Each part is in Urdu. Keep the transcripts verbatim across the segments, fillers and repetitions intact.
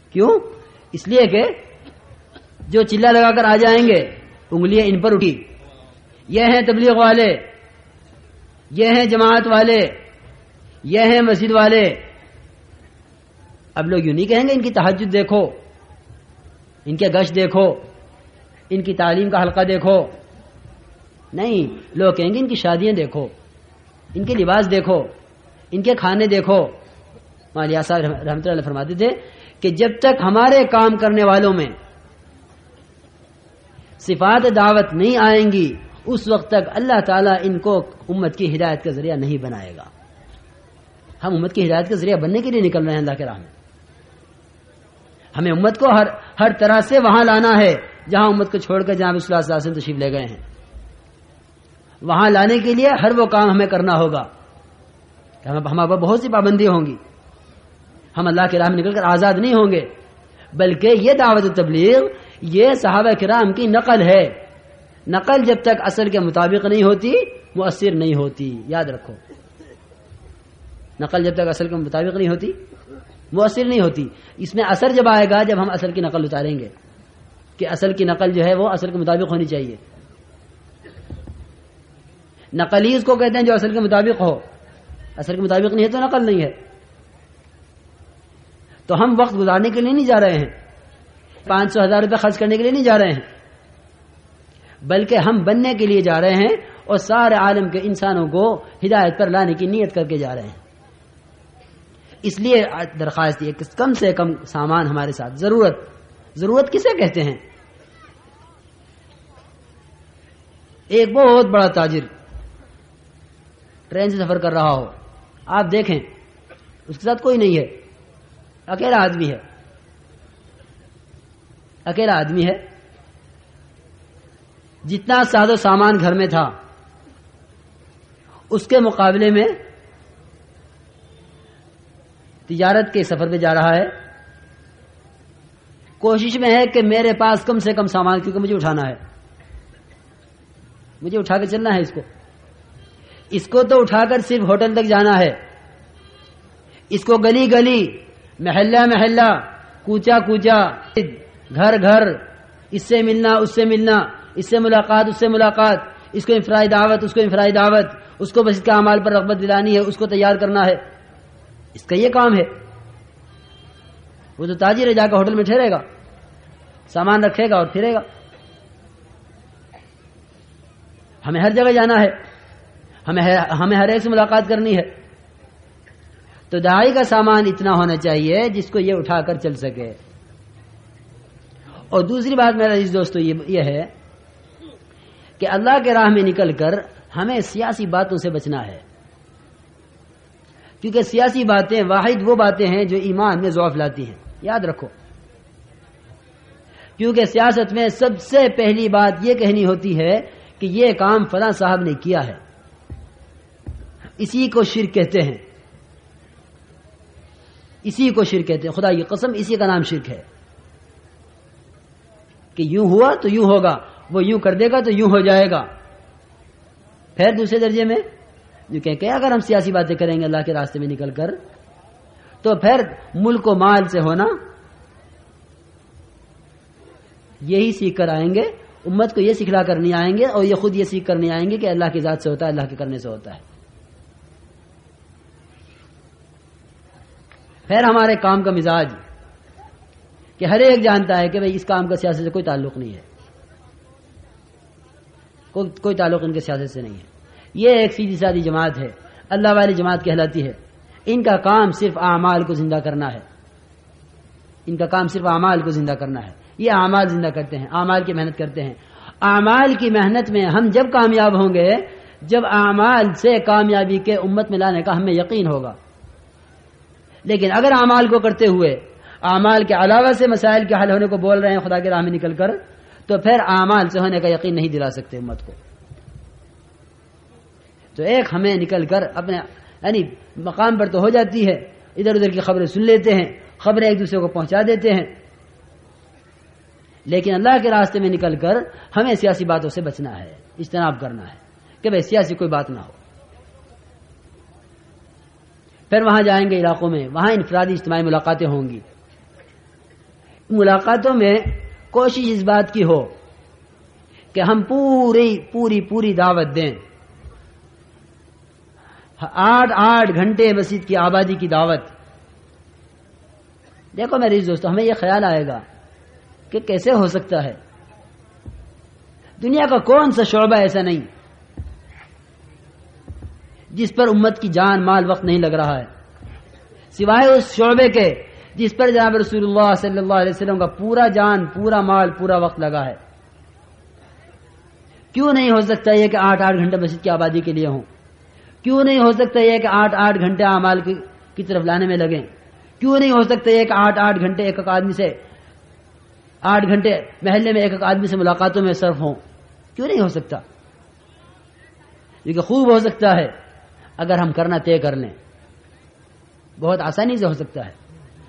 کیوں؟ اس لیے کہ جو چلا لگا کر آ جائیں گے انگلیاں ان پر اٹھی، یہ ہیں تبلیغ والے، یہ ہیں جماعت والے، یہ ہیں مسجد والے. اب لوگ یوں نہیں کہیں گے ان کی تہجد دیکھو، ان کے گشت دیکھو، ان کی تعلیم کا حلقہ دیکھو. نہیں، لوگ کہیں گے ان کی شادیاں دیکھو، ان کے لباس دیکھو، ان کے کھانے دیکھو. مولانا صاحب رحمۃ اللہ علیہ فرماتے تھے کہ جب تک ہمارے کام کرنے والوں میں صفات دعوت نہیں آئیں گی اس وقت تک اللہ تعالیٰ ان کو امت کی ہدایت کا ذریعہ نہیں بنائے گا. ہم امت کی ہدایت کا ذریعہ بننے کے لیے نکل رہے ہیں اللہ کے راہ میں. ہمیں امت کو ہر ہر طرح سے وہاں لانا ہے جہاں امت کو چھوڑ کر جہاں رسول اللہ صلی اللہ علیہ وسلم تشریف لے گئے ہیں. وہاں لانے کے لیے ہر وہ کام ہمیں کرنا ہوگا. ہمارے پر بہت سی پابندیاں ہوں گی، ہم اللہ کے راہ میں نکل کر آزاد نہیں ہوں گے، بلکہ یہ دعوت و تبلیغ یہ صحابہ کرام کی نقل ہے. نقل جب تک اصل کے مطابق نہیں ہوتی مؤثر نہیں ہوتی. یاد رکھو، نقل جب تک اصل کے مطابق نہیں ہوتی مؤثر نہیں ہوتی. اس میں اثر جب آئے گا جب ہم اصل کی نقل اتاریں گے کہ اصل کی نقل جو ہے وہ اصل کے مطابق ہونی چاہیے. نقل ہی اس کو کہتے ہیں جو اصل کے مطابق ہو. اصل کے مطابق نہیں ہے تو نقل نہیں ہے. تو ہم وقت گزارنے کے لیے نہیں جا رہے ہیں، پانچ سو ہزار روپے خرچ کرنے کے لیے نہیں جا رہے ہیں، بلکہ ہم بننے کے لیے جا رہے ہیں اور سارے عالم کے انسانوں کو ہدایت پر لانے کی نیت کر کے جا رہے ہیں. اس لیے درخواست یہ کہ کم سے کم سامان ہمارے ساتھ. ضرورت ضرورت کسے کہتے ہیں؟ ایک بہت بڑا تاجر ٹرین سے سفر کر رہا ہو، آپ دیکھیں اس کے ساتھ کوئی نہیں ہے، اکیلا آدمی ہے، اکیلا آدمی ہے. جتنا ساز و سامان گھر میں تھا اس کے مقابلے میں تجارت کے سفر پہ جا رہا ہے. کوشش میں ہے کہ میرے پاس کم سے کم سامان، کیونکہ مجھے اٹھانا ہے، مجھے اٹھا کے چلنا ہے. اس کو اس کو تو اٹھا کر صرف ہوٹل تک جانا ہے. اس کو گلی گلی، محلہ محلہ، کوچا کوچا، گھر گھر، اس سے ملنا اس سے ملنا، اس سے ملاقات اس سے ملاقات، اس کو انفرادی دعوت اس کو انفرادی دعوت، اس کو بس اس کے اعمال پر رغبت دلانی ہے، اس کو تیار کرنا ہے. اس کا یہ کام ہے. وہ تو تاجر ہے، جا کر ہوٹل میں ٹھہرے گا، سامان رکھے گا اور پھرے گا. ہمیں ہر جگہ جانا ہے، ہمیں ہمیں ہر ایک سے ملاقات کرنی ہے. تو داعی کا سامان اتنا ہونا چاہیے جس کو یہ اٹھا کر چل سکے. اور دوسری بات میرا عزیز دوستو یہ ہے کہ اللہ کے راہ میں نکل کر ہمیں سیاسی باتوں سے بچنا ہے، کیونکہ سیاسی باتیں واحد وہ باتیں ہیں جو ایمان میں ضعف لاتی ہیں. یاد رکھو، کیونکہ سیاست میں سب سے پہلی بات یہ کہنی ہوتی ہے کہ یہ کام فلاں صاحب نے کیا ہے. اسی کو شرک کہتے ہیں، اسی کو شرک کہتے ہیں. خدا کی قسم اسی کا نام شرک ہے کہ یوں ہوا تو یوں ہوگا، وہ یوں کر دے گا تو یوں ہو جائے گا. پھر دوسرے درجے میں جو کہ اگر ہم سیاسی باتیں کریں گے اللہ کے راستے میں نکل کر تو پھر ملک و مال سے ہونا یہی سیکھ کر آئیں گے. امت کو یہ سکھلا کر نہیں آئیں گے اور یہ خود یہ سیکھ کر نہیں آئیں گے کہ اللہ کی ذات سے ہوتا ہے، اللہ کے کرنے سے ہوتا ہے. پھر ہمارے کام کا مزاج کہ ہر ایک جانتا ہے کہ بھئی اس کام کا سیاست سے کوئی تعلق نہیں ہے، کوئی کوئی تعلق ان کے سیاست سے نہیں ہے. یہ ایک سیدھی سادی جماعت ہے، اللہ والی جماعت کہلاتی ہے. ان کا کام صرف اعمال کو زندہ کرنا ہے، ان کا کام صرف اعمال کو زندہ کرنا ہے. یہ اعمال زندہ کرتے ہیں، اعمال کی محنت کرتے ہیں. اعمال کی محنت میں ہم جب کامیاب ہوں گے جب اعمال سے کامیابی کے امت میں لانے کا ہمیں یقین ہوگا. لیکن اگر اعمال کو کرتے ہوئے اعمال کے علاوہ سے مسائل کے حل ہونے کو بول رہے ہیں خدا کے راہ میں نکل کر، تو پھر اعمال سے ہونے کا یقین نہیں دلا سکتے امت کو. تو ایک ہمیں نکل کر اپنے یعنی مقام پر تو ہو جاتی ہے، ادھر ادھر کی خبریں سن لیتے ہیں، خبریں ایک دوسرے کو پہنچا دیتے ہیں، لیکن اللہ کے راستے میں نکل کر ہمیں سیاسی باتوں سے بچنا ہے، اجتناب کرنا ہے کہ بھئی سیاسی کوئی بات نہ ہو. پھر وہاں جائیں گے علاقوں میں، وہاں انفرادی اجتماعی ملاقاتیں ہوں گی. ملاقاتوں میں کوشش اس بات کی ہو کہ ہم پوری پوری پوری دعوت دیں، آٹھ آٹھ گھنٹے مسجد کی آبادی کی دعوت. دیکھو میرے دوستو، ہمیں یہ خیال آئے گا کہ کیسے ہو سکتا ہے؟ دنیا کا کون سا شعبہ ایسا نہیں جس پر امت کی جان مال وقت نہیں لگ رہا ہے، سوائے اس شعبے کے جس پر جناب رسول اللہ صلی اللہ علیہ وسلم کا پورا جان، پورا مال، پورا وقت لگا ہے. کیوں نہیں ہو سکتا یہ کہ آٹھ آٹھ گھنٹے مسجد کی آبادی کے لیے ہوں؟ کیوں نہیں ہو سکتا یہ کہ آٹھ آٹھ گھنٹے اعمال کی, کی طرف لانے میں لگیں؟ کیوں نہیں ہو سکتا یہ کہ آٹھ آٹھ گھنٹے ایک ایک آدمی سے، آٹھ گھنٹے محلے میں ایک ایک آدمی سے ملاقاتوں میں صرف ہوں؟ کیوں نہیں ہو سکتا؟ یہ خوب ہو سکتا ہے اگر ہم کرنا طے کر لیں، بہت آسانی سے ہو سکتا ہے.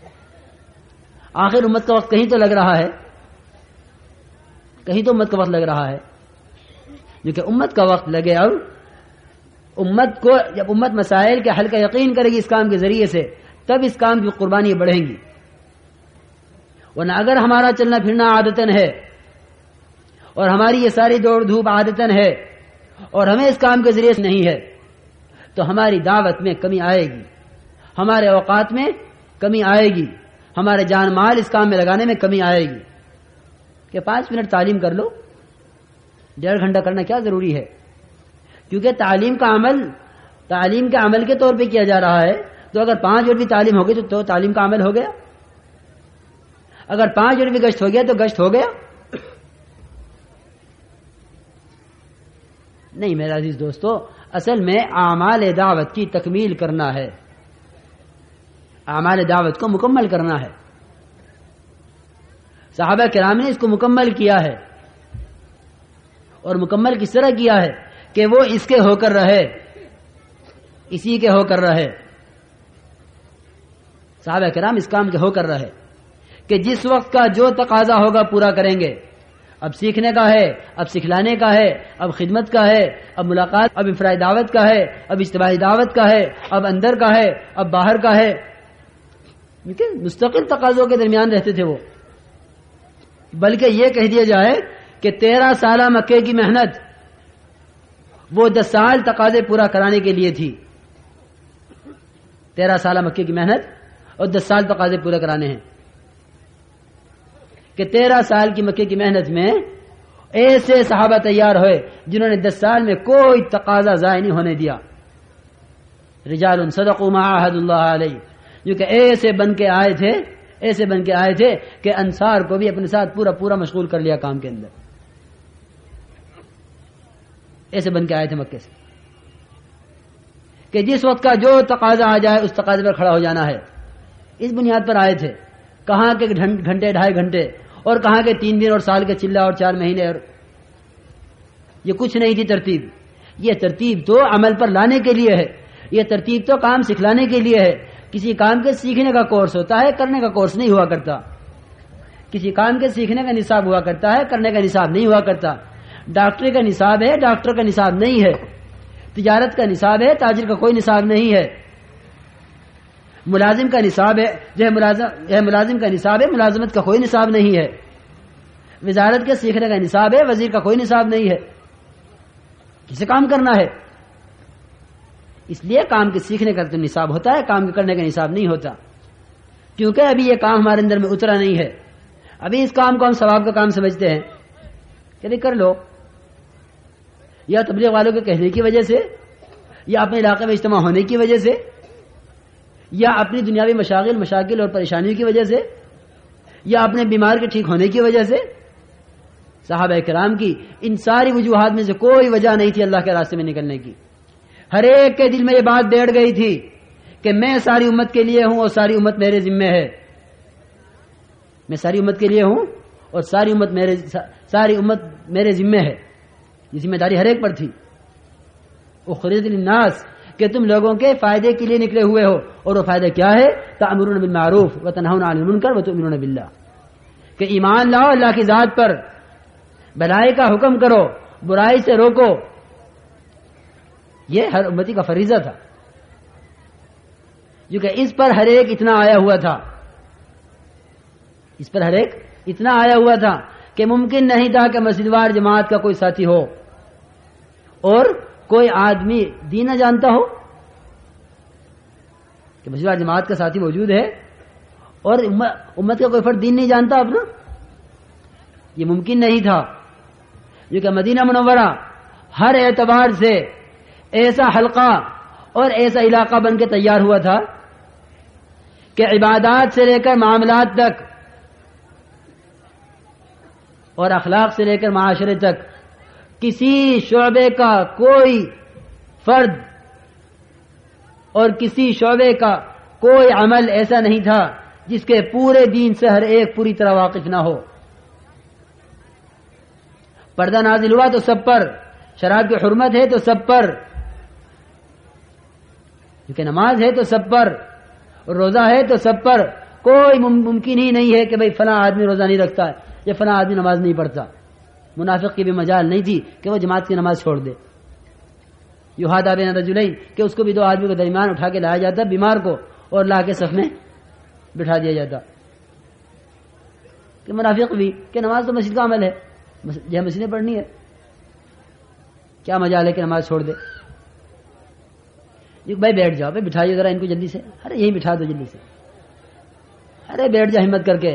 آخر امت کا وقت کہیں تو لگ رہا ہے، کہیں تو امت کا وقت لگ رہا ہے. کیونکہ امت کا وقت لگے اور امت کو جب امت مسائل کے حل کا یقین کرے گی اس کام کے ذریعے سے، تب اس کام کی قربانیاں بڑھیں گی. ورنہ اگر ہمارا چلنا پھرنا عادتاً ہے اور ہماری یہ ساری دوڑ دھوپ عادتاً ہے اور ہمیں اس کام کے ذریعے سے نہیں ہے، تو ہماری دعوت میں کمی آئے گی، ہمارے اوقات میں کمی آئے گی، ہمارے جان مال اس کام میں لگانے میں کمی آئے گی. کہ پانچ منٹ تعلیم کر لو، ڈیڑھ گھنٹہ کرنا کیا ضروری ہے؟ کیونکہ تعلیم کا عمل تعلیم کے عمل کے طور پہ کیا جا رہا ہے. تو اگر پانچ منٹ بھی تعلیم ہوگی تو, تو تعلیم کا عمل ہو گیا. اگر پانچ منٹ بھی گشت ہو گیا تو گشت ہو گیا. نہیں میرا عزیز دوستو، اصل میں اعمال دعوت کی تکمیل کرنا ہے، اعمال دعوت کو مکمل کرنا ہے. صحابہ کرام نے اس کو مکمل کیا ہے، اور مکمل کس طرح کیا ہے کہ وہ اس کے ہو کر رہے، اسی کے ہو کر رہے. صحابہ کرام اس کام کے ہو کر رہے کہ جس وقت کا جو تقاضا ہوگا پورا کریں گے. اب سیکھنے کا ہے، اب سکھلانے کا ہے، اب خدمت کا ہے، اب ملاقات، اب انفرادی دعوت کا ہے، اب اجتماعی دعوت کا ہے، اب اندر کا ہے، اب باہر کا ہے. مستقل تقاضوں کے درمیان رہتے تھے وہ. بلکہ یہ کہہ دیا جائے کہ تیرہ سالہ مکے کی محنت وہ دس سال تقاضے پورا کرانے کے لیے تھی. تیرہ سالہ مکے کی محنت اور دس سال تقاضے پورے کرانے ہیں. کہ تیرہ سال کی مکے کی محنت میں ایسے صحابہ تیار ہوئے جنہوں نے دس سال میں کوئی تقاضا ضائع نہیں ہونے دیا. رجال صدقوا ما عاهدوا اللہ علیہ، جو کہ ایسے بن کے آئے تھے ایسے بن کے آئے تھے کہ انصار کو بھی اپنے ساتھ پورا پورا مشغول کر لیا کام کے اندر. ایسے بن کے آئے تھے مکے سے کہ جس وقت کا جو تقاضا آ جائے اس تقاضے پر کھڑا ہو جانا ہے. اس بنیاد پر آئے تھے. کہاں کے گھنٹے ڈھائی گھنٹے اور کہاں کے تین دن اور سال کے چلہ اور چار مہینے، اور یہ کچھ نہیں تھی ترتیب. یہ ترتیب تو عمل پر لانے کے لیے ہے، یہ ترتیب تو کام سکھلانے کے لیے ہے. کسی کام کے سیکھنے کا کورس ہوتا ہے، کرنے کا کورس نہیں ہوا کرتا. کسی کام کے سیکھنے کا نصاب ہوا کرتا ہے، کرنے کا نصاب نہیں ہوا کرتا. ڈاکٹری کا نصاب ہے، ڈاکٹر کا نصاب نہیں ہے. تجارت کا نصاب ہے، تاجر کا کوئی نصاب نہیں ہے. ملازم کا نصاب ہے جو ہے ملازم ہے ملازم کا نصاب ہے، ملازمت کا کوئی نصاب نہیں ہے. وزارت کے سیکھنے کا نصاب ہے، وزیر کا کوئی نصاب نہیں ہے. کسے کام کرنا ہے؟ اس لیے کام کے سیکھنے کا تو نصاب ہوتا ہے، کام کے کرنے کا نصاب نہیں ہوتا. کیونکہ ابھی یہ کام ہمارے اندر میں اترا نہیں ہے. ابھی اس کام کو ہم ثواب کا کام سمجھتے ہیں کہ نہیں کر لو، یا تبلیغ والوں کے کہنے کی وجہ سے، یا اپنے علاقے میں اجتماع ہونے کی وجہ سے، یا اپنی دنیاوی مشاغل مشاکل اور پریشانیوں کی وجہ سے، یا اپنے بیمار کے ٹھیک ہونے کی وجہ سے. صحابہ کرام کی ان ساری وجوہات میں سے کوئی وجہ نہیں تھی اللہ کے راستے میں نکلنے کی. ہر ایک کے دل میں یہ بات بیٹھ گئی تھی کہ میں ساری امت کے لیے ہوں اور ساری امت میرے ذمہ ہے. میں ساری امت کے لیے ہوں اور ساری امت میرے ساری امت میرے ذمہ ہے. یہ ذمہ داری ہر ایک پر تھی. اخرجت للناس، کہ تم لوگوں کے فائدے کے لیے نکلے ہوئے ہو. اور وہ فائدہ کیا ہے؟ تأمرون بالمعروف وتنہون عن المنکر وتؤمنون باللہ، کہ ایمان لاؤ اللہ کی ذات پر، بھلائی کا حکم کرو، برائی سے روکو. یہ ہر امتی کا فریضہ تھا، کیونکہ اس پر ہر ایک اتنا آیا ہوا تھا. اس پر ہر ایک اتنا آیا ہوا تھا کہ ممکن نہیں تھا کہ مسجد وار جماعت کا کوئی ساتھی ہو اور کوئی آدمی دین نہ جانتا ہو، کہ مسجد وار جماعت کا ساتھی موجود ہے اور امت کا کوئی فرد دین نہیں جانتا اپنا، یہ ممکن نہیں تھا۔ یہ کہ مدینہ منورہ ہر اعتبار سے ایسا حلقہ اور ایسا علاقہ بن کے تیار ہوا تھا کہ عبادات سے لے کر معاملات تک اور اخلاق سے لے کر معاشرے تک کسی شعبے کا کوئی فرد اور کسی شعبے کا کوئی عمل ایسا نہیں تھا جس کے پورے دین سے ہر ایک پوری طرح واقف نہ ہو۔ پردہ نازل ہوا تو سب پر، شراب کی حرمت ہے تو سب پر، کیونکہ نماز ہے تو سب پر، اور روزہ ہے تو سب پر، کوئی ممکن ہی نہیں ہے کہ بھئی فلاں آدمی روزہ نہیں رکھتا ہے یا فلاں آدمی نماز نہیں پڑھتا۔ منافق کی بھی مجال نہیں تھی کہ وہ جماعت کی نماز چھوڑ دے۔ یحاذا بین رجلین کہ اس کو بھی دو آدمی کو درمیان اٹھا کے لایا جاتا بیمار کو اور لا کے صف میں بٹھا دیا جاتا، کہ منافق بھی کہ نماز تو مسجد کا عمل ہے، یہ مسجد نے پڑھنی ہے، کیا مجال ہے کہ نماز چھوڑ دے۔ بھائی بیٹھ جاؤ، بھائی بٹھائیے ذرا ان کو جلدی سے، ارے یہی بٹھا دو جلدی سے، ارے بیٹھ جا ہمت کر کے۔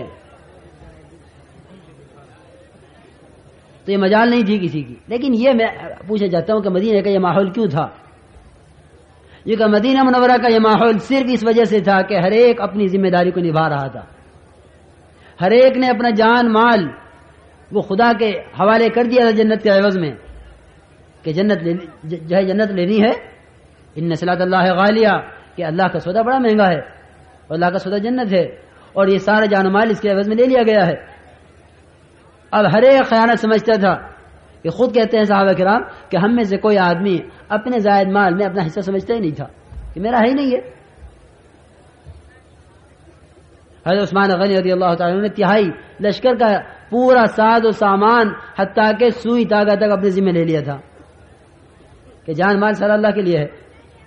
تو یہ مجال نہیں تھی کسی کی۔ لیکن یہ میں پوچھنا چاہتا ہوں کہ مدینہ کا یہ ماحول کیوں تھا؟ یہ کہ مدینہ منورہ کا یہ ماحول صرف اس وجہ سے تھا کہ ہر ایک اپنی ذمہ داری کو نبھا رہا تھا، ہر ایک نے اپنا جان مال وہ خدا کے حوالے کر دیا تھا جنت کے عوض میں، کہ جنت جو ہے جنت لینی ہے، ان صلاۃ اللہ غالیہ، کہ اللہ کا سودا بڑا مہنگا ہے اور اللہ کا سودا جنت ہے، اور یہ سارا جان و مال اس کے عوض میں لے لیا گیا ہے۔ اب ہر ایک خیانت سمجھتا تھا، کہ خود کہتے ہیں صحابہ کرام کہ ہم میں سے کوئی آدمی اپنے زائد مال میں اپنا حصہ سمجھتا ہی نہیں تھا، کہ میرا ہے ہی نہیں ہے۔ حضرت عثمان غنی رضی اللہ تعالیٰ نے تہائی لشکر کا پورا ساز و سامان حتیٰ کہ سوئی تاگا تک اپنے ذمہ لے لیا تھا، کہ جان مال سارا اللہ کے لیے ہے۔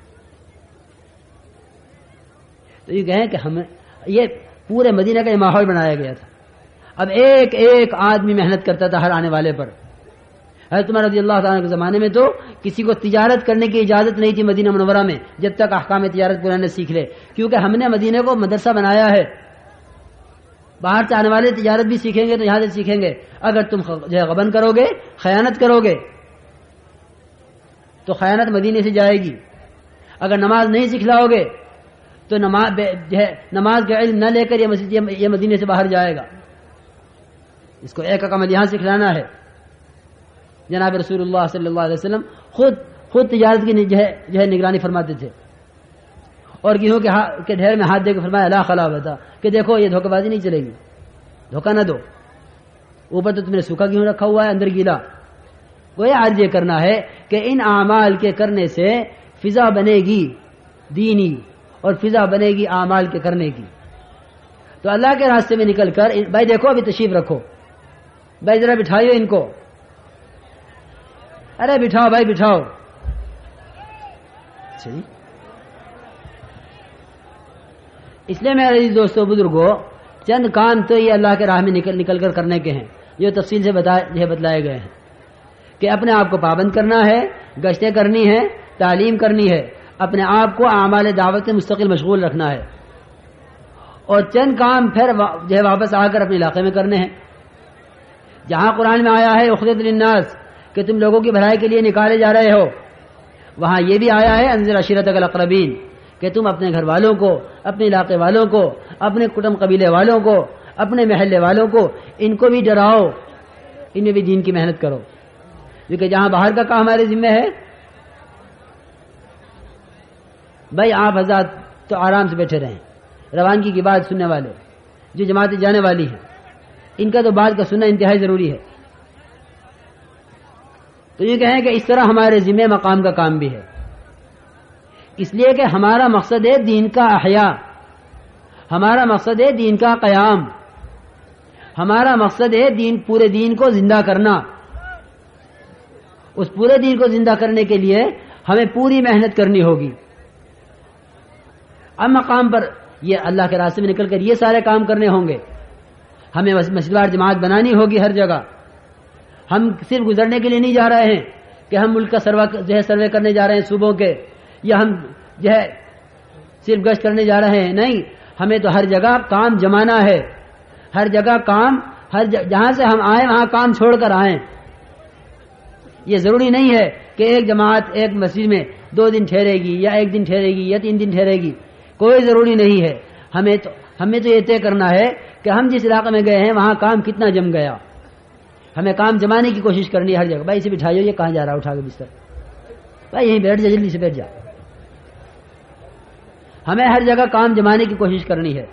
تو یہ کہیں کہ ہمیں یہ پورے مدینہ کا یہ ماحول بنایا گیا تھا۔ اب ایک ایک آدمی محنت کرتا تھا ہر آنے والے پر۔ حضرت عمر رضی اللہ تعالیٰ کے زمانے میں تو کسی کو تجارت کرنے کی اجازت نہیں تھی مدینہ منورہ میں جب تک احکام تجارت پورا نہ سیکھ لے، کیونکہ ہم نے مدینہ کو مدرسہ بنایا ہے، باہر سے آنے والے تجارت بھی سیکھیں گے تو یہاں سے سیکھیں گے۔ اگر تم جو ہے غبن کرو گے، خیانت کرو گے تو خیانت مدینے سے جائے گی۔ اگر نماز نہیں سکھلاؤ گے تو نماز جو ہے نماز کا علم نہ لے کر یہ مسجد یہ مدینے سے باہر جائے گا۔ اس کو ایک عمل یہاں سکھلانا ہے۔ جناب رسول اللہ صلی اللہ علیہ وسلم خود خود تجارت کی جو ہے جو ہے نگرانی فرماتے تھے، اور گیہوں کے کے ڈھیر میں ہاتھ دے کے فرمایا لا خلا بتا، کہ دیکھو یہ دھوکہ بازی نہیں چلے گی، دھوکہ نہ دو، اوپر تو تم نے سوکھا گیہوں رکھا ہوا ہے، اندر گیلا۔ وہ آج یہ کرنا ہے کہ ان اعمال کے کرنے سے فضا بنے گی دینی اور فضا بنے گی اعمال کے کرنے کی۔ تو اللہ کے راستے میں نکل کر بھائی دیکھو ابھی تشریف رکھو، بھائی ذرا بٹھائیو ان کو، ارے بٹھاؤ بھائی بٹھاؤ۔ اس لیے میرے عزیز دوستو بزرگوں، چند کام تو یہ اللہ کے راہ میں نکل نکل کر کرنے کے ہیں جو تفصیل سے بتائے بتلائے گئے ہیں، کہ اپنے آپ کو پابند کرنا ہے، گشتیں کرنی ہے، تعلیم کرنی ہے، اپنے آپ کو اعمال دعوت سے مستقل مشغول رکھنا ہے، اور چند کام پھر جو ہے واپس آ کر اپنے علاقے میں کرنے ہیں۔ جہاں قرآن میں آیا ہے اخرجت للناس کہ تم لوگوں کی بھلائی کے لیے نکالے جا رہے ہو، وہاں یہ بھی آیا ہے انذر عشیرتک الاقربین کہ تم اپنے گھر والوں کو، اپنے علاقے والوں کو، اپنے کٹم قبیلے والوں کو، اپنے محلے والوں کو، ان کو بھی ڈراؤ، ان میں بھی دین کی محنت کرو، کیونکہ جہاں باہر کا کام ہمارے ذمہ ہے۔ بھائی آپ حضرات تو آرام سے بیٹھے رہیں، روانگی کی بات سننے والے جو جماعتیں جانے والی ہیں ان کا تو بات کا سننا انتہائی ضروری ہے۔ تو یہ کہیں کہ اس طرح ہمارے ذمہ مقام کا کام بھی ہے، اس لیے کہ ہمارا مقصد ہے دین کا احیاء، ہمارا مقصد ہے دین کا قیام، ہمارا مقصد ہے دین پورے دین کو زندہ کرنا۔ اس پورے دین کو زندہ کرنے کے لیے ہمیں پوری محنت کرنی ہوگی۔ اب مقام پر یہ اللہ کے راستے میں نکل کر یہ سارے کام کرنے ہوں گے ہمیں مسجد وار جماعت بنانی ہوگی ہر جگہ. ہم صرف گزرنے کے لیے نہیں جا رہے ہیں کہ ہم ملک کا سروا جو ہے سروے کرنے جا رہے ہیں صوبوں کے, یا ہم جو ہے صرف گشت کرنے جا رہے ہیں. نہیں, ہمیں تو ہر جگہ کام جمانا ہے. ہر جگہ کام, ہر جہاں سے ہم آئیں وہاں کام چھوڑ کر آئیں. یہ ضروری نہیں ہے کہ ایک جماعت ایک مسجد میں دو دن ٹھہرے گی یا ایک دن ٹھہرے گی یا تین دن ٹھہرے گی, کوئی ضروری نہیں ہے. ہمیں تو ہمیں تو یہ طے کرنا ہے کہ ہم جس علاقے میں گئے ہیں وہاں کام کتنا جم گیا. ہمیں کام جمانے کی کوشش کرنی ہے ہر جگہ. بھائی اسے بٹھائیو, یہ کہاں جا رہا ہے, اٹھا کے بستر, بھائی یہیں بیٹھ جا, جلدی سے بیٹھ جا. ہمیں ہر جگہ کام جمانے کی کوشش کرنی ہے.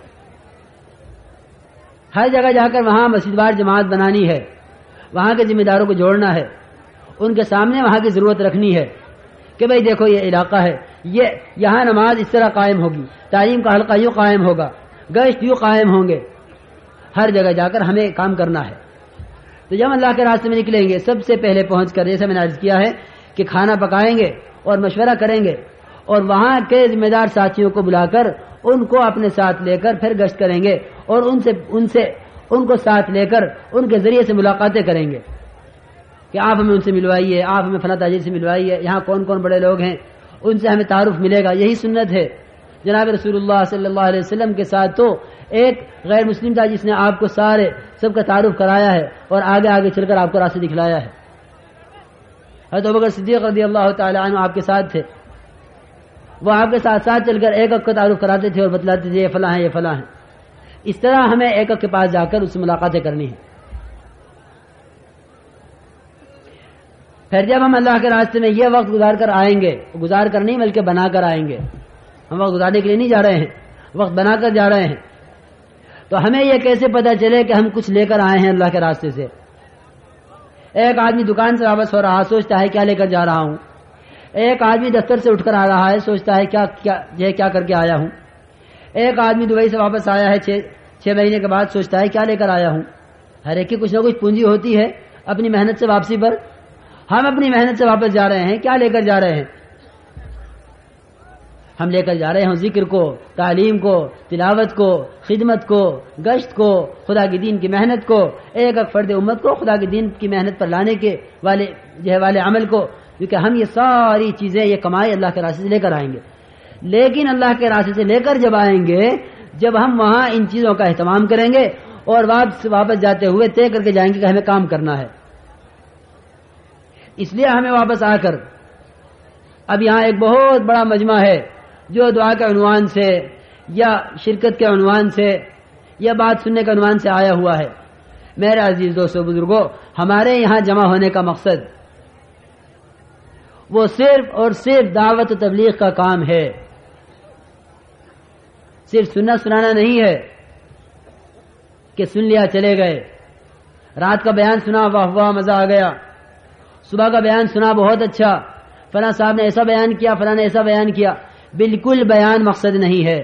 ہر جگہ جا کر وہاں مسجد وار جماعت بنانی ہے, وہاں کے ذمہ داروں کو جوڑنا ہے, ان کے سامنے وہاں کی ضرورت رکھنی ہے کہ بھئی دیکھو یہ علاقہ ہے, یہ یہاں نماز اس طرح قائم ہوگی, تعلیم کا حلقہ یوں قائم ہوگا, گشت یوں قائم ہوں گے. ہر جگہ جا کر ہمیں کام کرنا ہے. تو جب اللہ کے راستے میں نکلیں گے سب سے پہلے پہنچ کر, جیسے میں نے عرض کیا ہے کہ کھانا پکائیں گے اور مشورہ کریں گے, اور وہاں کے ذمہ دار ساتھیوں کو بلا کر ان کو اپنے ساتھ لے کر پھر گشت کریں گے, اور ان سے ان سے ان کو ساتھ لے کر ان کے ذریعے سے ملاقاتیں کریں گے کہ آپ ہمیں ان سے ملوائیے, آپ ہمیں فلاں تاجر سے ملوائیے, یہاں کون کون بڑے لوگ ہیں, ان سے ہمیں تعارف ملے گا. یہی سنت ہے. جناب رسول اللہ صلی اللہ علیہ وسلم کے ساتھ تو ایک غیر مسلم تھا جس نے آپ کو سارے سب کا تعارف کرایا ہے اور آگے آگے چل کر آپ کو راستے دکھلایا ہے. حضرت ابوبکر صدیق رضی اللہ تعالی عنہ آپ کے ساتھ تھے, وہ آپ کے ساتھ ساتھ چل کر ایک ایک کو تعارف کراتے تھے اور بتلاتے تھے یہ فلاں ہیں یہ فلاں ہیں. اس طرح ہمیں ایک ایک کے پاس جا کر اس سے ملاقاتیں کرنی ہیں. پھر جب ہم اللہ کے راستے میں یہ وقت گزار کر آئیں گے, گزار کر نہیں بلکہ بنا کر آئیں گے, ہم وقت گزارنے کے لیے نہیں جا رہے ہیں, وقت بنا کر جا رہے ہیں, تو ہمیں یہ کیسے پتہ چلے کہ ہم کچھ لے کر آئے ہیں اللہ کے راستے سے. ایک آدمی دکان سے واپس ہو رہا, سوچتا ہے کیا لے کر جا رہا ہوں. ایک آدمی دفتر سے اٹھ کر آ رہا ہے, سوچتا ہے کیا کیا یہ کیا کر کے آیا ہوں. ایک آدمی دبئی سے واپس آیا ہے چھ چھ مہینے کے بعد, سوچتا ہے کیا لے کر آیا ہوں. ہر ایک کی کچھ نہ کچھ پونجی ہوتی ہے اپنی محنت سے واپسی پر. ہم اپنی محنت سے واپس جا رہے ہیں, کیا لے کر جا رہے ہیں؟ ہم لے کر جا رہے ہیں ذکر کو, تعلیم کو, تلاوت کو, خدمت کو, گشت کو, خدا کی دین کی محنت کو, ایک ایک فرد امت کو خدا کی دین کی محنت پر لانے کے والے جو ہے والے عمل کو, کیونکہ ہم یہ ساری چیزیں یہ کمائی اللہ کے راستے سے لے کر آئیں گے. لیکن اللہ کے راستے سے لے کر جب آئیں گے, جب ہم وہاں ان چیزوں کا اہتمام کریں گے اور واپس واپس جاتے ہوئے طے کر کے جائیں گے کہ ہمیں کام کرنا ہے. اس لیے ہمیں واپس آ کر, اب یہاں ایک بہت بڑا مجمع ہے جو دعا کے عنوان سے یا شرکت کے عنوان سے یا بات سننے کے عنوان سے آیا ہوا ہے. میرے عزیز دوستو بزرگوں, ہمارے یہاں جمع ہونے کا مقصد وہ صرف اور صرف دعوت و تبلیغ کا کام ہے, صرف سننا سنانا نہیں ہے کہ سن لیا چلے گئے. رات کا بیان سنا, واہ واہ مزہ آ گیا. صبح کا بیان سنا, بہت اچھا, فلاں صاحب نے ایسا بیان کیا, فلاں نے ایسا بیان کیا. بالکل بیان مقصد نہیں ہے.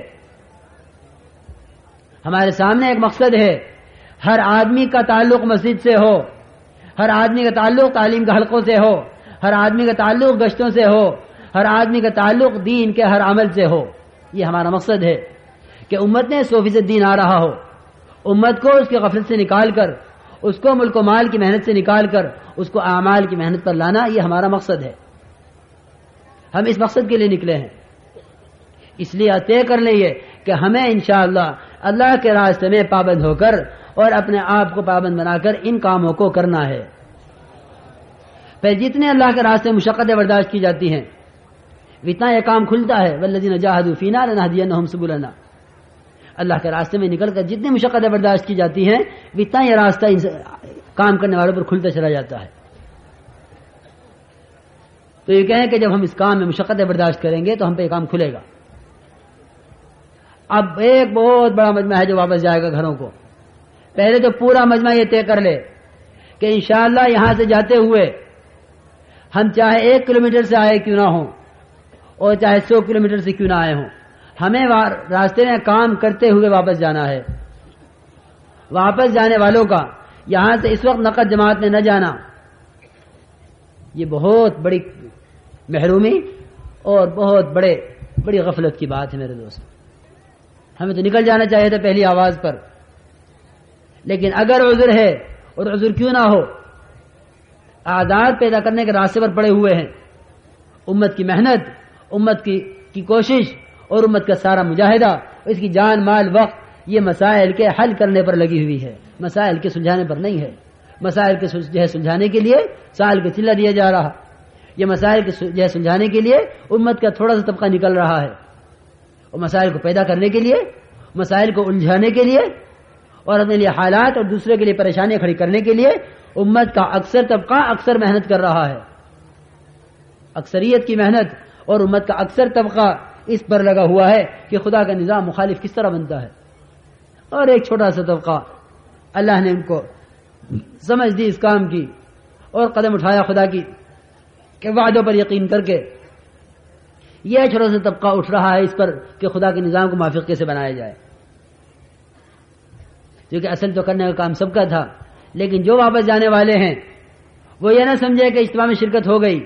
ہمارے سامنے ایک مقصد ہے, ہر آدمی کا تعلق مسجد سے ہو, ہر آدمی کا تعلق تعلیم کے حلقوں سے ہو, ہر آدمی کا تعلق گشتوں سے ہو, ہر آدمی کا تعلق دین کے ہر عمل سے ہو. یہ ہمارا مقصد ہے کہ امت نے سو فیصد دین آ رہا ہو, امت کو اس کی غفلت سے نکال کر, اس کو ملک و مال کی محنت سے نکال کر اس کو اعمال کی محنت پر لانا, یہ ہمارا مقصد ہے. ہم اس مقصد کے لیے نکلے ہیں. اس لیے طے کر لیں کہ ہمیں انشاءاللہ اللہ کے راستے میں پابند ہو کر اور اپنے آپ کو پابند بنا کر ان کاموں کو کرنا ہے. پھر جتنے اللہ کے راستے میں مشقتیں برداشت کی جاتی ہیں اتنا یہ کام کھلتا ہے. والذین جاہدوا فینا لنہدینہم سبلنا. اللہ کے راستے میں نکل کر جتنی مشقتیں برداشت کی جاتی ہیں اتنا یہ راستہ کام کرنے والوں پر کھلتا چلا جاتا ہے. تو یہ کہیں کہ جب ہم اس کام میں مشقتیں برداشت کریں گے تو ہم پہ یہ کام کھلے گا. اب ایک بہت بڑا مجمع ہے جو واپس جائے گا گھروں کو. پہلے تو پورا مجمع یہ طے کر لے کہ انشاءاللہ یہاں سے جاتے ہوئے ہم چاہے ایک کلومیٹر سے آئے کیوں نہ ہوں اور چاہے سو کلومیٹر سے کیوں نہ آئے ہوں, ہمیں راستے میں کام کرتے ہوئے واپس جانا ہے. واپس جانے والوں کا یہاں سے اس وقت نقد جماعت میں نہ جانا, یہ بہت بڑی محرومی اور بہت بڑے بڑی غفلت کی بات ہے میرے دوست. ہمیں تو نکل جانا چاہیے تھا پہلی آواز پر, لیکن اگر عذر ہے، اور عذر کیوں نہ ہو، آزاد پیدا کرنے کے راستے پر پڑے ہوئے ہیں، امت کی محنت، امت کی کی کوشش اور امت کا سارا مجاہدہ، اس کی جان مال وقت یہ مسائل کے حل کرنے پر لگی ہوئی ہے، مسائل کے سلجھانے پر نہیں ہے۔ مسائل کے جو ہے سلجھانے کے لیے سال کا چلہ دیا جا رہا، یہ مسائل کے جو ہے سلجھانے کے لیے امت کا تھوڑا سا طبقہ نکل رہا ہے، اور مسائل کو پیدا کرنے کے لیے، مسائل کو الجھانے کے لیے اور اپنے لیے حالات اور دوسرے کے لیے پریشانیاں کھڑی کرنے کے لیے امت کا اکثر طبقہ اکثر محنت کر رہا ہے۔ اکثریت کی محنت اور امت کا اکثر طبقہ اس پر لگا ہوا ہے کہ خدا کا نظام مخالف کس طرح بنتا ہے، اور ایک چھوٹا سا طبقہ اللہ نے ان کو سمجھ دی اس کام کی اور قدم اٹھایا خدا کی کہ وعدوں پر یقین کر کے یہ چھوٹا سا طبقہ اٹھ رہا ہے اس پر کہ خدا کے نظام کو موافق کیسے بنایا جائے، کیونکہ اصل تو کرنے کا کام سب کا تھا۔ لیکن جو واپس جانے والے ہیں وہ یہ نہ سمجھے کہ اجتماع میں شرکت ہو گئی۔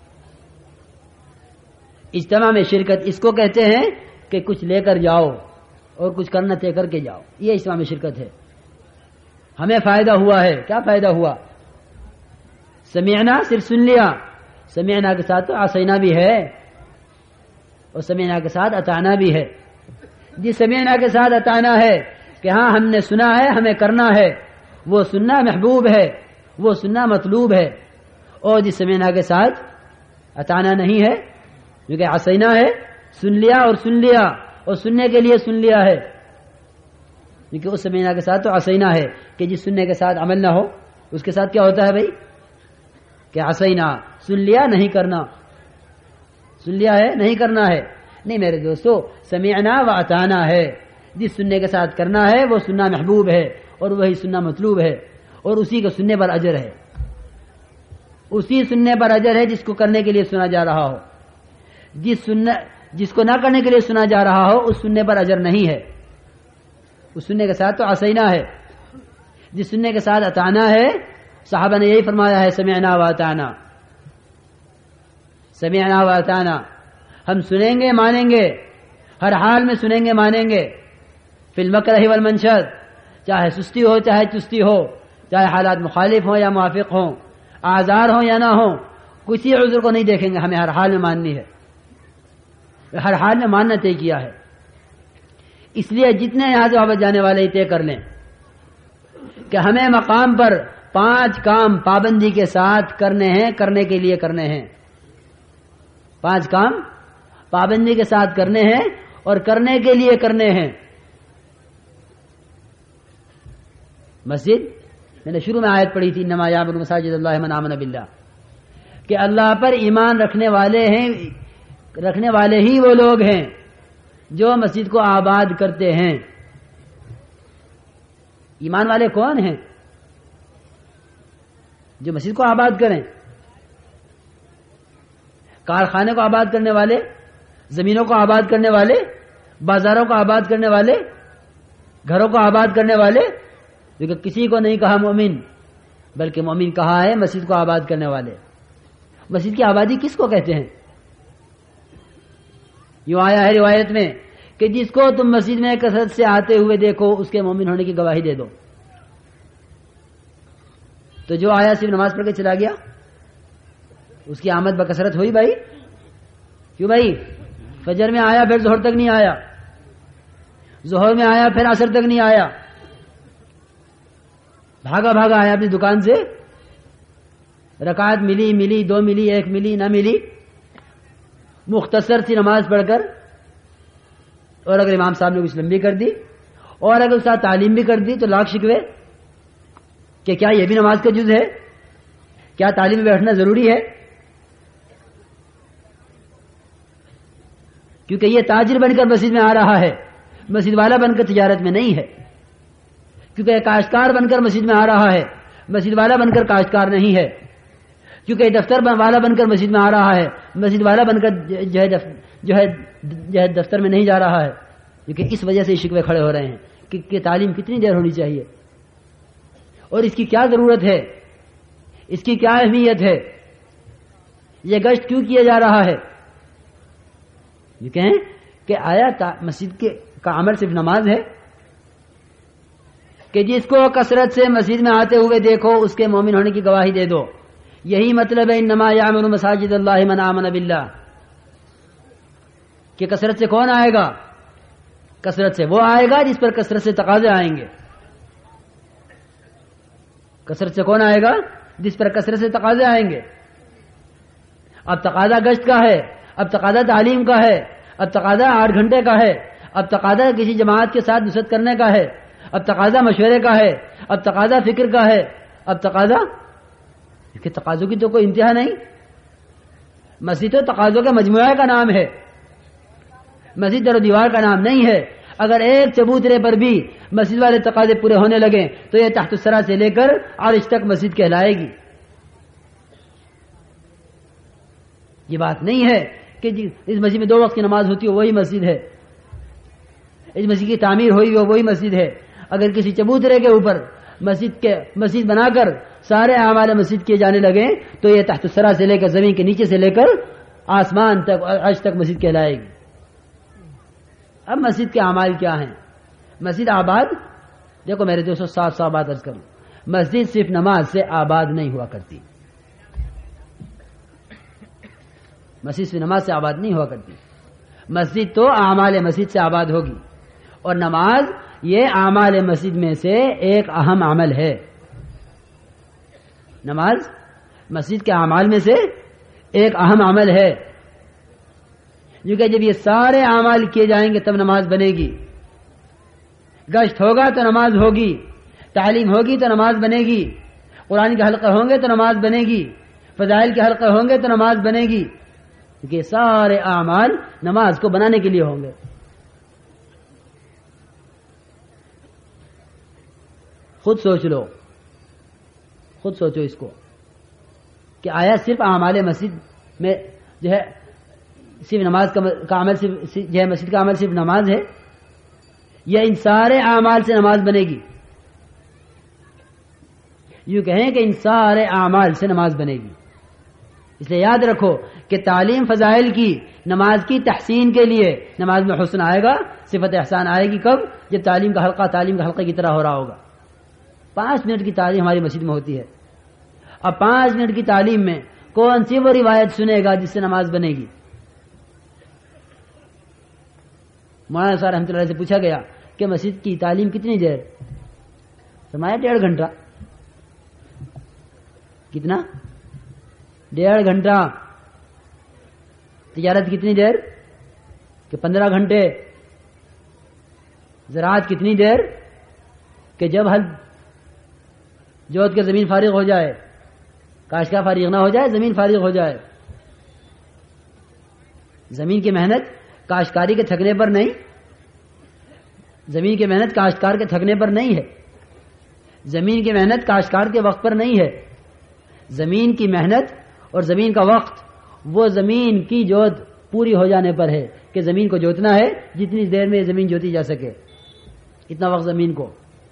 اجتماع میں شرکت اس کو کہتے ہیں کہ کچھ لے کر جاؤ اور کچھ کرنا طے کر کے جاؤ، یہ اجتماع میں شرکت ہے۔ ہمیں فائدہ ہوا ہے، کیا فائدہ ہوا؟ سمعنا صرف سن لیا، سمعنا کے ساتھ تو عصینا بھی ہے اور سمعنا کے ساتھ اطعنا بھی ہے۔ جس سمعنا کے ساتھ اطعنا ہے کہ ہاں ہم نے سنا ہے، ہمیں کرنا ہے، وہ سننا محبوب ہے، وہ سننا مطلوب ہے۔ اور جس سمعنا کے ساتھ اطعنا نہیں ہے، جو کہ عصینا ہے، سن لیا اور سن لیا اور سننے کے لیے سن لیا ہے، کیونکہ اس سمعنا کے ساتھ تو عصینا ہے کہ جس سننے کے ساتھ عمل نہ ہو اس کے ساتھ کیا ہوتا ہے بھائی؟ کہ عصینا، سن لیا نہیں کرنا، سن لیا ہے نہیں کرنا ہے۔ نہیں میرے دوستو، سمعنا و اطعنا ہے، جس سننے کے ساتھ کرنا ہے وہ سننا محبوب ہے اور وہی سننا مطلوب ہے، اور اسی کو سننے پر اجر ہے، اسی سننے پر اجر ہے جس کو کرنے کے لیے سنا جا رہا ہو۔ جس سننے جس کو نہ کرنے کے لیے سنا جا رہا ہو اس سننے پر اجر نہیں ہے، اس سننے کے ساتھ تو عصینا ہے۔ جس سننے کے ساتھ اطعنا ہے، صحابہ نے یہی فرمایا ہے، سمعنا و اطعنا، سمعنا و اطعنا، ہم سنیں گے مانیں گے، ہر حال میں سنیں گے مانیں گے، فی المکرہ والمنشد، چاہے سستی ہو چاہے چستی ہو، چاہے حالات مخالف ہوں یا موافق ہوں، آزار ہوں یا نہ ہوں، کسی عذر کو نہیں دیکھیں گے، ہمیں ہر حال میں ماننی ہے، ہر حال میں ماننا طے کیا ہے۔ اس لیے جتنے یہاں سے واپس جانے والے طے کر لیں کہ ہمیں مقام پر پانچ کام پابندی کے ساتھ کرنے ہیں، کرنے کے لیے کرنے ہیں، پانچ کام پابندی کے ساتھ کرنے ہیں اور کرنے کے لیے کرنے ہیں۔ مسجد، میں نے شروع میں آیت پڑھی تھی، انما یعمر مساجد اللہ من آمن باللہ، کہ اللہ پر ایمان رکھنے والے ہیں، رکھنے والے ہی وہ لوگ ہیں جو مسجد کو آباد کرتے ہیں۔ ایمان والے کون ہیں؟ جو مسجد کو آباد کریں، کارخانے کو آباد کرنے والے، زمینوں کو آباد کرنے والے، بازاروں کو آباد کرنے والے، گھروں کو آباد کرنے والے، کیونکہ کسی کو نہیں کہا مومن، بلکہ مومن کہا ہے مسجد کو آباد کرنے والے۔ مسجد کی آبادی کس کو کہتے ہیں؟ یوں آیا ہے روایت میں کہ جس کو تم مسجد میں کثرت سے آتے ہوئے دیکھو اس کے مومن ہونے کی گواہی دے دو۔ تو جو آیا صرف نماز پڑھ کے چلا گیا، اس کی آمد بکثرت ہوئی بھائی؟ کیوں بھائی؟ فجر میں آیا پھر ظہر تک نہیں آیا، ظہر میں آیا پھر عصر تک نہیں آیا، بھاگا بھاگا آیا اپنی دکان سے، رکعت ملی ملی دو ملی ایک ملی نہ ملی، مختصر سی نماز پڑھ کر، اور اگر امام صاحب نے کچھ لمبی کر دی اور اگر اس ساتھ تعلیم بھی کر دی تو لاکھ شکوے کہ کیا یہ بھی نماز کا جز ہے؟ کیا تعلیم میں بیٹھنا ضروری ہے؟ کیونکہ یہ تاجر بن کر مسجد میں آ رہا ہے، مسجد والا بن کر تجارت میں نہیں ہے۔ کیونکہ یہ کاشتکار بن کر مسجد میں آ رہا ہے، مسجد والا بن کر کاشتکار نہیں ہے۔ کیونکہ دفتر والا بن کر مسجد میں آ رہا ہے، مسجد والا بن کر جو ہے جو ہے جو ہے دفتر میں نہیں جا رہا ہے۔ کیونکہ اس وجہ سے شکوے کھڑے ہو رہے ہیں کہ, کہ تعلیم کتنی دیر ہونی چاہیے اور اس کی کیا ضرورت ہے، اس کی کیا اہمیت ہے، یہ گشت کیوں کیا جا رہا ہے؟ یہ کہیں کہ آیا مسجد کے کا عمل صرف نماز ہے؟ کہ جس کو کثرت سے مسجد میں آتے ہوئے دیکھو اس کے مومن ہونے کی گواہی دے دو. یہی مطلب ہے انما یعمر مساجد اللہ من آمن باللہ، کہ کثرت سے کون آئے گا؟ کثرت سے وہ آئے گا جس پر کثرت سے تقاضے آئیں گے. کثرت سے کون آئے گا؟ جس پر کثرت سے تقاضے آئیں گے. اب تقاضا گشت کا ہے، اب تقاضا تعلیم کا ہے، اب تقاضا آٹھ گھنٹے کا ہے، اب تقاضا کسی جماعت کے ساتھ نصرت کرنے کا ہے، اب تقاضا مشورے کا ہے، اب تقاضا فکر کا ہے، اب تقاضا کہ تقاضوں کی تو کوئی انتہا نہیں. مسجد تو تقاضوں کے مجموعہ کا نام ہے، مسجد در و دیوار کا نام نہیں ہے. اگر ایک چبوترے پر بھی مسجد والے تقاضے پورے ہونے لگے تو یہ تحت الثری سے لے کر عرش تک مسجد کہلائے گی. یہ بات نہیں ہے کہ جی اس مسجد میں دو وقت کی نماز ہوتی ہو وہی مسجد ہے، اس مسجد کی تعمیر ہوئی ہو وہی مسجد ہے. اگر کسی چبوترے کے اوپر مسجد کے مسجد بنا کر سارے اعمال مسجد کیے جانے لگے تو یہ تحت الثری سے لے کر زمین کے نیچے سے لے کر آسمان تک عرش تک مسجد کہلائے گی. اب مسجد کے اعمال کیا ہیں؟ مسجد آباد، دیکھو میرے دوستو صاف صاف بات عرض کروں، مسجد صرف نماز سے آباد نہیں ہوا کرتی. مسجد صرف نماز سے آباد نہیں ہوا کرتی. مسجد تو اعمال مسجد سے آباد ہوگی، اور نماز یہ اعمال مسجد میں سے ایک اہم عمل ہے. نماز مسجد کے اعمال میں سے ایک اہم عمل ہے، کیونکہ جب یہ سارے اعمال کیے جائیں گے تب نماز بنے گی. گشت ہوگا تو نماز ہوگی، تعلیم ہوگی تو نماز بنے گی، قرآن کے حلقے ہوں گے تو نماز بنے گی، فضائل کے حلقے ہوں گے تو نماز بنے گی، کیونکہ سارے اعمال نماز کو بنانے کے لیے ہوں گے. خود سوچ لو، خود سوچو اس کو کہ آیا صرف اعمال مسجد میں جو ہے صرف نماز کا عمل صرف جو ہے مسجد کا عمل صرف نماز ہے، یا ان سارے اعمال سے نماز بنے گی؟ یوں کہیں کہ ان سارے اعمال سے نماز بنے گی. اس لیے یاد رکھو کہ تعلیم فضائل کی نماز کی تحسین کے لیے نماز میں حسن آئے گا، صفت احسان آئے گی کب؟ جب تعلیم کا حلقہ تعلیم کا حلقے کی طرح ہو رہا ہوگا. پانچ منٹ کی تعلیم ہماری مسجد میں ہوتی ہے. اب پانچ منٹ کی تعلیم میں کون سی وہ روایت سنے گا جس سے نماز بنے گی؟ مولانا صاحب رحمۃ اللہ سے پوچھا گیا کہ مسجد کی تعلیم کتنی دیر؟ فرمایا ڈیڑھ گھنٹہ. کتنا؟ ڈیڑھ گھنٹہ. تجارت کتنی دیر؟ کہ پندرہ گھنٹے. زراعت کتنی دیر؟ کہ جب ہل جوت کے زمین فارغ ہو جائے، کاشتکار فارغ نہ ہو جائے، زمین فارغ ہو جائے. زمین کی محنت کاشتکاری کے تھکنے پر نہیں، زمین کی محنت کاشتکار کے تھکنے پر نہیں ہے، زمین کی محنت کاشتکار کے وقت پر نہیں ہے. زمین کی محنت اور زمین کا وقت وہ زمین کی جوت پوری ہو جانے پر ہے کہ زمین کو جوتنا ہے جتنی دیر میں زمین جوتی جا سکے، اتنا وقت زمین کو.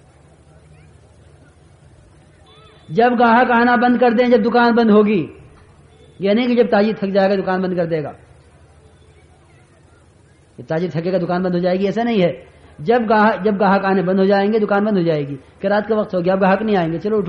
جب گاہک آنا بند کر دیں، جب دکان بند ہوگی، یہ نہیں کہ جب تاجر تھک جائے گا دکان بند کر دے گا. جب تاجر تھکے گا دکان بند ہو جائے گی، ایسا نہیں ہے. جب گاہک جب گاہک آنے بند ہو جائیں گے دکان بند ہو جائے گی کہ رات کا وقت ہو گیا اب گاہک نہیں آئیں گے، چلو اٹھو.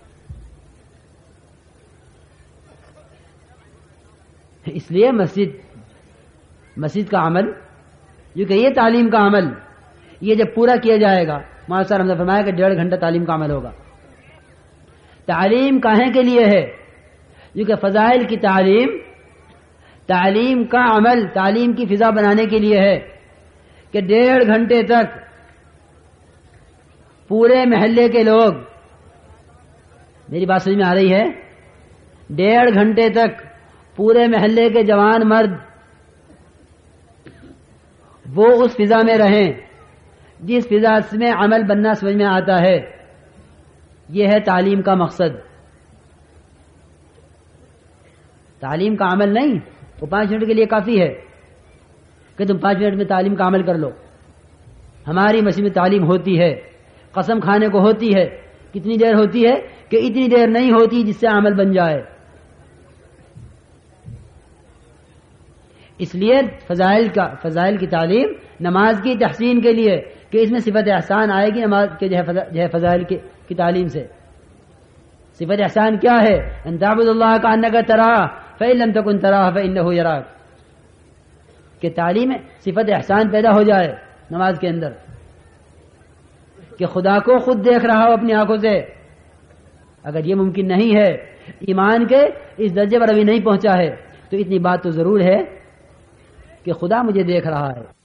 اس لیے مسجد مسجد کا عمل جو کہ یہ تعلیم کا عمل یہ جب پورا کیا جائے گا، مولانا صاحب نے فرمایا کہ ڈیڑھ گھنٹہ تعلیم کا عمل ہوگا. تعلیم کاہیں کے لیے ہے؟ جو کہ فضائل کی تعلیم، تعلیم کا عمل تعلیم کی فضا بنانے کے لیے ہے کہ ڈیڑھ گھنٹے تک پورے محلے کے لوگ، میری بات سمجھ میں آ رہی ہے؟ ڈیڑھ گھنٹے تک پورے محلے کے جوان مرد وہ اس فضا میں رہیں جس فضا میں عمل بننا سمجھ میں آتا ہے. یہ ہے تعلیم کا مقصد. تعلیم کا عمل نہیں وہ پانچ منٹ کے لیے کافی ہے کہ تم پانچ منٹ میں تعلیم کا عمل کر لو. ہماری مسجد میں تعلیم ہوتی ہے، قسم کھانے کو ہوتی ہے. کتنی دیر ہوتی ہے؟ کہ اتنی دیر نہیں ہوتی جس سے عمل بن جائے. اس لیے فضائل کا فضائل کی تعلیم نماز کی تحسین کے لیے کہ اس میں صفت احسان آئے گی نماز کے جو ہے فضائل کی تعلیم سے. صفت احسان کیا ہے؟ ان تعبد اللہ کانک تراہ فإن لم تکن تراہ فإنہ یراک. کہ تعلیم صفت احسان پیدا ہو جائے نماز کے اندر کہ خدا کو خود دیکھ رہا ہو اپنی آنکھوں سے. اگر یہ ممکن نہیں ہے, ایمان کے اس درجے پر ابھی نہیں پہنچا ہے, تو اتنی بات تو ضرور ہے کہ خدا مجھے دیکھ رہا ہے.